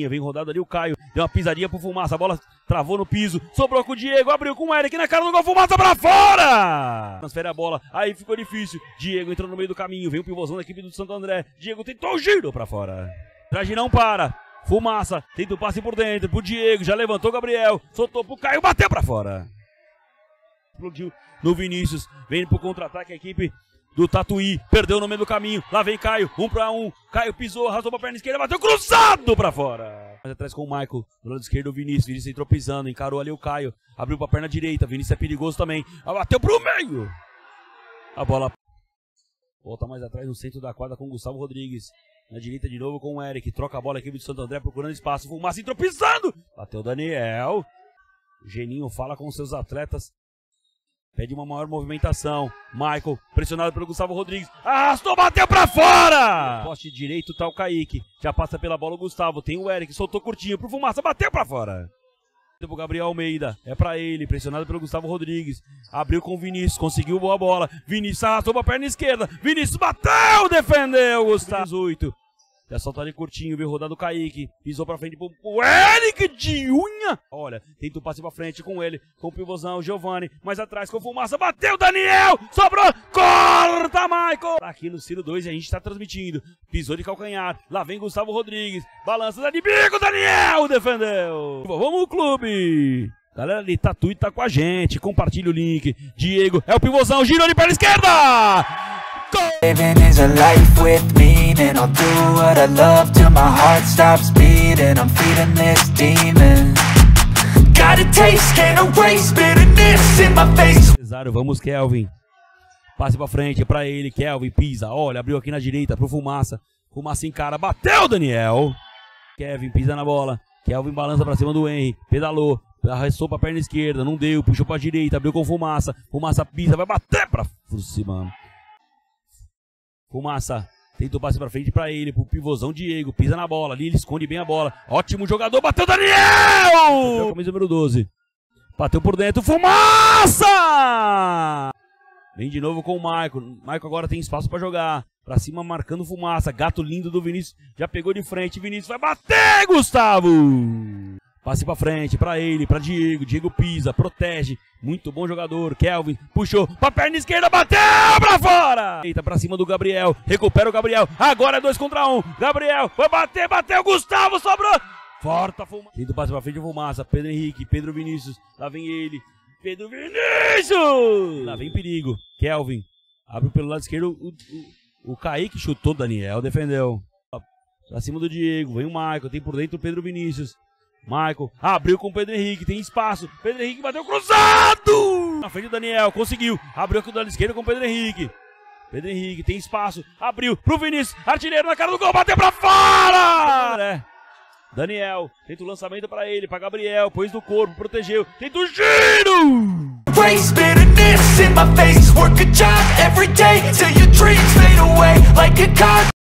linha, vem rodado ali o Caio, deu uma pisadinha pro Fumaça, a bola travou no piso, sobrou com o Diego, abriu com o Eric na cara do gol, Fumaça pra fora! Transfere a bola, aí ficou difícil, Diego entrou no meio do caminho, vem o pivôzão da equipe do Santo André, Diego tentou o giro pra fora. Traje não para, Fumaça, tenta o passe por dentro, pro Diego, já levantou o Gabriel, soltou pro Caio, bateu pra fora. Explodiu no Vinícius, vem pro contra-ataque a equipe do Tatuí, perdeu no meio do caminho, lá vem Caio, 1 para 1, Caio pisou, arrastou pra perna esquerda, bateu cruzado pra fora. Mais atrás com o Michael, do lado esquerdo o Vinícius entrou pisando, encarou ali o Caio, abriu pra perna direita, Vinícius é perigoso também, bateu pro meio. A bola volta mais atrás no centro da quadra com o Gustavo Rodrigues, na direita de novo com o Eric, troca a bola aqui do Santo André procurando espaço, Fumaça entrou pisando, bateu o Daniel, o Geninho fala com seus atletas, pede uma maior movimentação. Michael, pressionado pelo Gustavo Rodrigues. Arrastou, bateu pra fora! Poste direito tá o Kaique. Já passa pela bola o Gustavo. Tem o Eric, soltou curtinho pro Fumaça, bateu pra fora. Pro Gabriel Almeida. É pra ele, pressionado pelo Gustavo Rodrigues. Abriu com o Vinícius, conseguiu boa bola. Vinícius arrastou pra perna esquerda. Vinícius bateu, defendeu, Gustavo. 18. Já solta ali curtinho, veio rodado o Kaique. Pisou pra frente pro Eric de unha. Olha, tenta o passe pra frente com ele. Com o pivôzão, Giovani. Mais atrás com o Fumaça. Bateu, Daniel. Sobrou. Corta, Michael. Aqui no Ciro 2 a gente tá transmitindo. Pisou de calcanhar. Lá vem Gustavo Rodrigues. Balança, dá de bico, Daniel. Defendeu. Vamos, clube. Galera ali, Tatuí tá com a gente. Compartilha o link. Diego, é o pivôzão. Girou de perna esquerda. Living is a life with meaning. I'll do what I love till my heart stops beating. I'm feeding this demon. Got a taste, can't erase bitterness in my face. Vamos, Kelvin. Passe pra frente, pra ele, Kelvin, pisa. Olha, abriu aqui na direita pro Fumaça. Fumaça encara, bateu, Daniel. Kevin pisa na bola. Kelvin balança pra cima do Henry. Pedalou, arrastou pra perna esquerda, não deu, puxou pra direita, abriu com Fumaça. Fumaça pisa, vai bater pra cima. Fumaça, tenta o passe pra frente pra ele, pro pivôzão Diego, pisa na bola, ali ele esconde bem a bola. Ótimo jogador, bateu Daniel! Bateu camisa número 12. Bateu por dentro, Fumaça! Vem de novo com o Michael. Michael agora tem espaço pra jogar. Pra cima marcando Fumaça, gato lindo do Vinícius, já pegou de frente, Vinícius vai bater, Gustavo! Passe pra frente, pra ele, pra Diego. Diego pisa, protege. Muito bom jogador. Kelvin puxou pra perna esquerda, bateu pra fora! Eita, pra cima do Gabriel. Recupera o Gabriel. Agora é 2 contra 1. Gabriel vai bater, bateu. Gustavo sobrou. Forta Fumaça. Tenta o passe pra frente, Fumaça. Pedro Henrique, Pedro Vinícius. Lá vem ele. Pedro Vinícius! Lá vem perigo. Kelvin abre pelo lado esquerdo. O Kaique chutou, Daniel defendeu. Pra cima do Diego. Vem o Michael. Tem por dentro o Pedro Vinícius. Michael abriu com o Pedro Henrique, tem espaço. Pedro Henrique bateu cruzado! Na frente do Daniel, conseguiu. Abriu aqui do lado esquerdo com o Pedro Henrique. Pedro Henrique tem espaço. Abriu pro Vinícius. Artilheiro na cara do gol, bateu pra fora! Daniel tenta o lançamento pra ele, pra Gabriel. Pôs no corpo, protegeu. Tenta o giro! Race bitterness in my face. Work a job every day till your dreams fade away like a car.